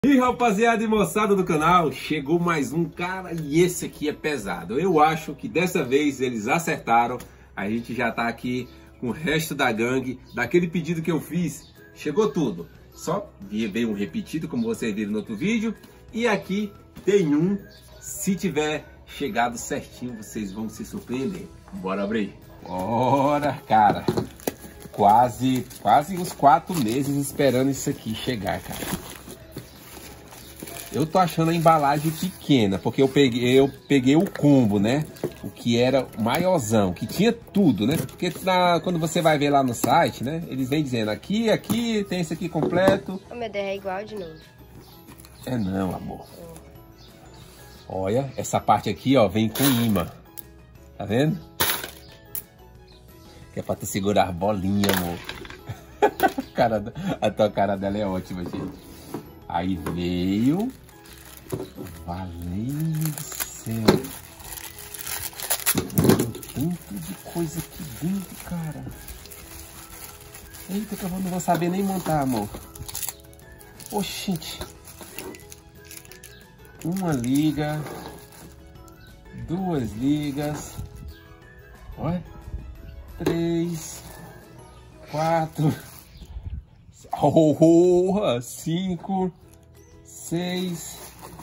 E rapaziada e moçada do canal, chegou mais um cara e esse aqui é pesado. Eu acho que dessa vez eles acertaram. A gente já tá aqui com o resto da gangue. Daquele pedido que eu fiz, chegou tudo. Só veio um repetido, como vocês viram no outro vídeo. E aqui tem um, se tiver chegado certinho, vocês vão se surpreender. Bora abrir. Bora, cara. Quase uns 4 meses esperando isso aqui chegar, cara. Eu tô achando a embalagem pequena, porque eu peguei o combo, né? O que era maiorzão, que tinha tudo, né? Porque quando você vai ver lá no site, né? Eles vêm dizendo aqui, tem esse aqui completo. O meu DR é igual de novo. É não, amor. Olha, essa parte aqui, ó, vem com imã. Tá vendo? Que é pra tu segurar a bolinha, amor. A tua cara dela é ótima, gente. Aí veio, valendo do céu, tanto de coisa aqui dentro, cara. Eita, que eu não vou saber nem montar, amor. Oxente. Uma liga, 2 ligas, olha, 3, 4, 5, 6.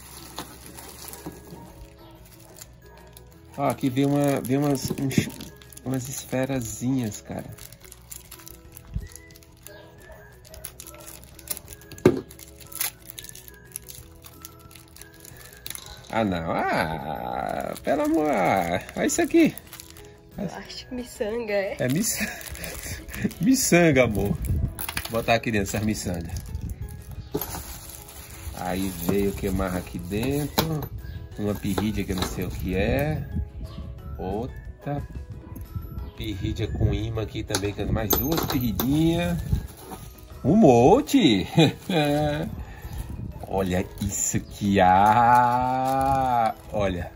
Ó, aqui vem umas esferazinhas, cara. Ah, não. Ah, pelo amor. Olha isso aqui. Eu acho que miçanga, é? É miçanga, amor. Vou botar aqui dentro essas miçangas. Aí veio o que mais aqui dentro. Uma pirrídia que eu não sei o que é. Outra pirrídia com imã aqui também, que é mais 2 pirridinhas. Um monte. Olha isso aqui. Ah, olha.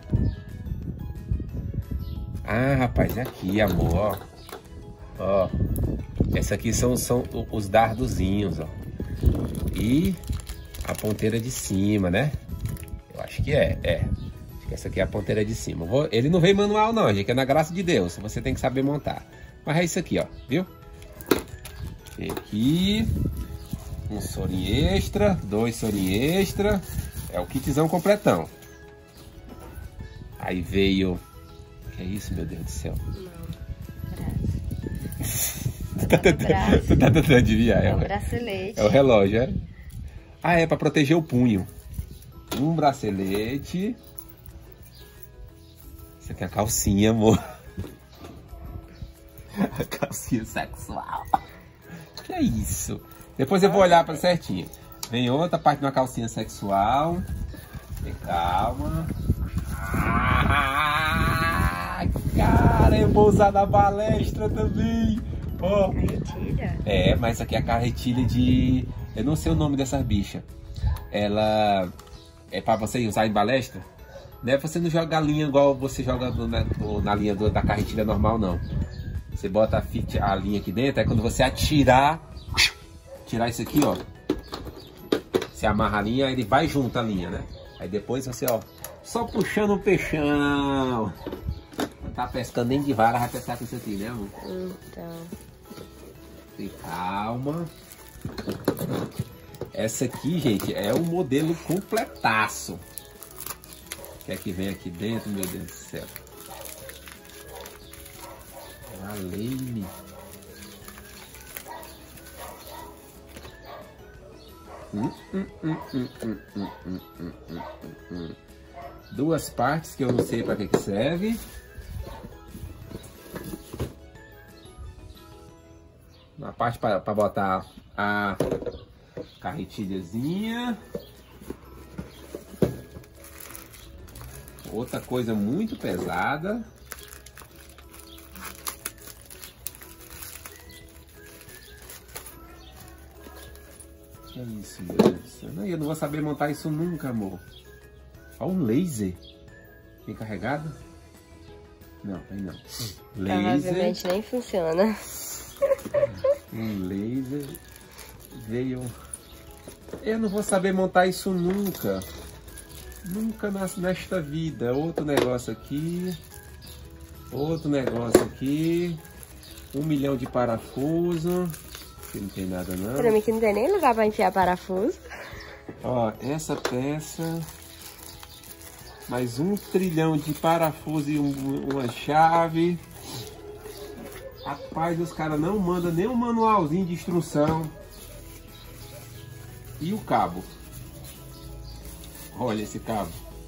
Ah, rapaz, aqui, amor, ó. Essa aqui são os dardozinhos, ó. E a ponteira de cima, né? Eu acho que é. Acho que essa aqui é a ponteira de cima. Ele não vem manual não, gente, é na graça de Deus. Você tem que saber montar. Mas é isso aqui, ó, viu? Tem aqui um sorinho extra, 2 sorinhos extra. É o kitzão completão. Aí veio... Que é isso, meu Deus do céu? Tu tá tentando adivinhar? É um bracelete. É o relógio, é? Ah, é pra proteger o punho. Um bracelete. Isso aqui é a calcinha, amor. A calcinha sexual. Que é isso? Depois eu vou olhar pra certinho. Vem outra parte de uma calcinha sexual. Calma. Cara, eu vou usar na palestra também. Ó. Carretilha? É, mas essa aqui é a carretilha de... Eu não sei o nome dessas bichas. Ela é pra você usar em palestra. Né? Você não joga a linha igual você joga na linha da carretilha normal, não. Você bota a linha aqui dentro, aí quando você tirar isso aqui, ó. Você amarra a linha, aí ele vai junto a linha, né? Aí depois você, ó, só puxando o peixão. Não tá pescando nem de vara, vai pescar com isso aqui, né, amor? Então. E calma. Essa aqui, gente, é o modelo completaço. O que é que vem aqui dentro, meu Deus do céu? Valei-me. Duas partes que eu não sei para que serve. Uma parte para botar a carretilhazinha. Outra coisa muito pesada. Que é isso, meu Deus do céu? Eu não vou saber montar isso nunca, amor. Olha um laser. Vem carregado? Não, tem não. Laser. Provavelmente nem funciona. Um laser. Veio Eu não vou saber montar isso nunca. Nunca nesta vida. Outro negócio aqui. Outro negócio aqui. 1 milhão de parafuso. Aqui não tem nada não. Pra mim que não tem nem lugar pra enfiar parafuso. Ó, essa peça. Mais 1 trilhão de parafuso e uma chave. Rapaz, os caras não mandam nem um manualzinho de instrução. E o cabo. Olha esse cabo.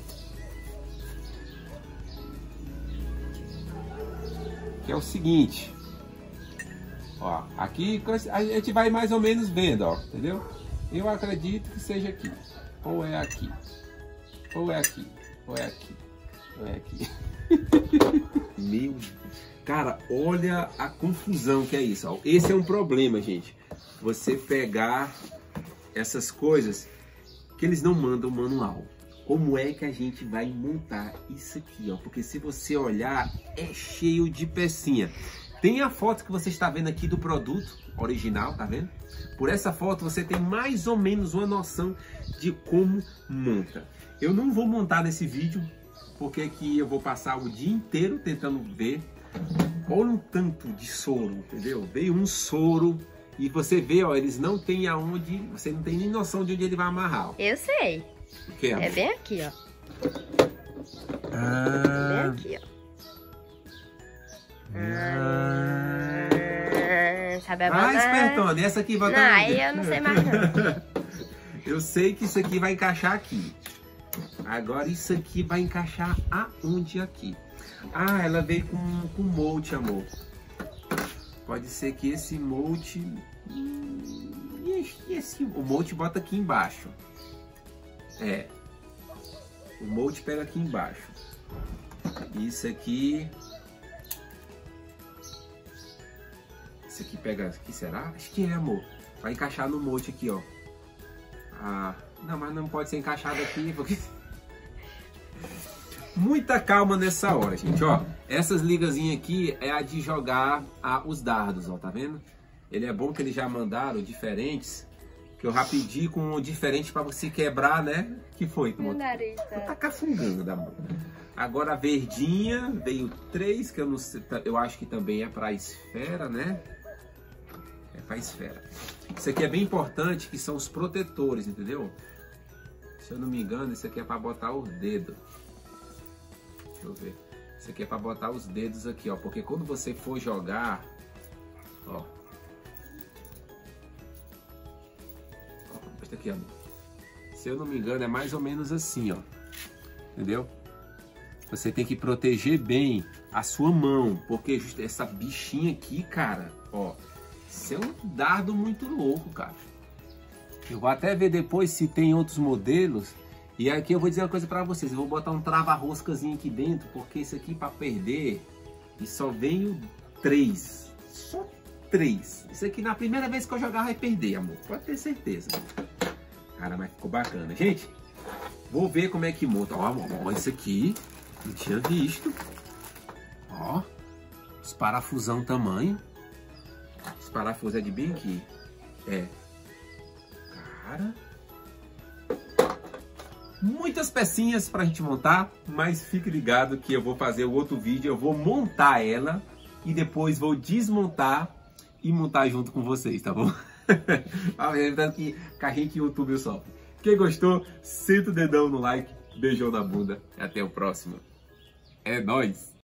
Que é o seguinte. Ó, aqui a gente vai mais ou menos vendo, ó, entendeu? Eu acredito que seja aqui. Ou é aqui. Ou é aqui. Ou é aqui. Ou é aqui. Meu... Cara, olha a confusão que é isso. Ó. Esse é um problema, gente. Você pegar essas coisas que eles não mandam manual. Como é que a gente vai montar isso aqui, ó? Porque se você olhar, é cheio de pecinha. Tem a foto que você está vendo aqui do produto original, tá vendo? Por essa foto você tem mais ou menos uma noção de como monta. Eu não vou montar nesse vídeo, porque aqui eu vou passar o dia inteiro tentando ver. Olha um tanto de soro, entendeu? Veio um soro e você vê, ó, eles não tem aonde, você não tem nem noção de onde ele vai amarrar. Ó. Eu sei. O que é? É bem aqui, ó. Bem aqui, ó. Sabe amarrar? Espertona, essa aqui vai Não, aí eu não sei mais não. Eu sei que isso aqui vai encaixar aqui. Agora isso aqui vai encaixar aonde aqui? Ah, ela veio com molde, amor. Pode ser que esse molde... o molde bota aqui embaixo. É. O molde pega aqui embaixo. Isso aqui... Isso aqui pega... Aqui será? Acho que é, amor. Vai encaixar no molde aqui, ó. Ah, não, mas não pode ser encaixado aqui, porque... Muita calma nessa hora, gente, ó. Essas ligazinhas aqui é a de jogar os dardos, ó, tá vendo? Ele é bom que eles já mandaram diferentes, que eu já pedi com um diferente pra você quebrar, né? Que foi? Meu nariz tá cafungando, amor. Agora a verdinha, veio 3, que eu não sei, eu acho que também é pra esfera, né? É pra esfera. Isso aqui é bem importante, que são os protetores, entendeu? Se eu não me engano, isso aqui é pra botar o dedo. Deixa eu ver. Isso aqui é para botar os dedos aqui, ó. Porque quando você for jogar, ó. Mostra aqui, amor. Se eu não me engano, é mais ou menos assim, ó. Entendeu? Você tem que proteger bem a sua mão. Porque essa bichinha aqui, cara, ó. Isso é um dardo muito louco, cara. Eu vou até ver depois se tem outros modelos. E aqui eu vou dizer uma coisa pra vocês, eu vou botar um trava-roscazinho aqui dentro, porque isso aqui pra perder, e só veio 3, só 3. Isso aqui na primeira vez que eu jogar vai perder, amor, pode ter certeza. Cara, mas ficou bacana. Gente, vou ver como é que monta. Ó, amor, ó, isso aqui, não tinha visto. Ó, os parafusão tamanho. Os parafusos é de bem aqui. É. Cara... Muitas pecinhas pra gente montar, mas fique ligado que eu vou fazer o outro vídeo, eu vou montar ela e depois vou desmontar e montar junto com vocês, tá bom? Lembrando que a gente YouTube só. Quem gostou, senta o dedão no like, beijão na bunda, até o próximo. É nóis!